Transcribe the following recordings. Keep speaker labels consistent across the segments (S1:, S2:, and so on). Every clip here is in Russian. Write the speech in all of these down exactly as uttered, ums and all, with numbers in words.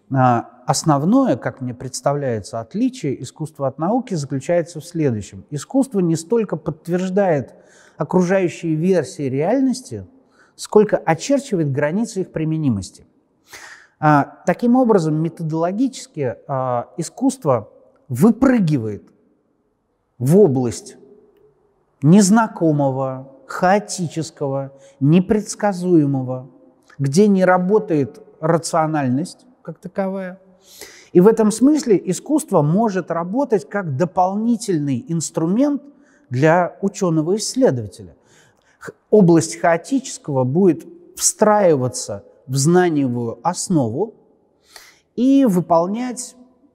S1: Основное, как мне представляется, отличие искусства от науки заключается в следующем. Искусство не столько подтверждает окружающие версии реальности, сколько очерчивает границы их применимости. Таким образом, методологически искусство выпрыгивает в область незнакомого, хаотического, непредсказуемого, где не работает рациональность как таковая. И в этом смысле искусство может работать как дополнительный инструмент для ученого-исследователя. Область хаотического будет встраиваться в знаниевую основу и выполнять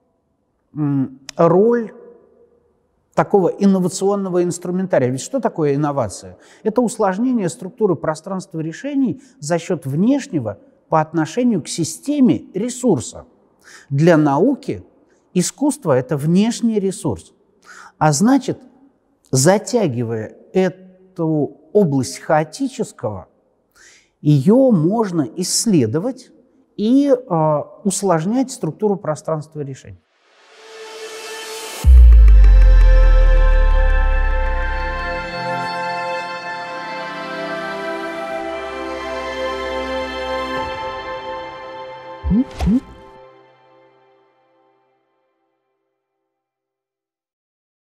S1: роль такого инновационного инструментария. Ведь что такое инновация? Это усложнение структуры пространства решений за счет внешнего по отношению к системе ресурса. Для науки искусство – это внешний ресурс. А значит, затягивая эту область хаотического, ее можно исследовать и э, усложнять структуру пространства решений.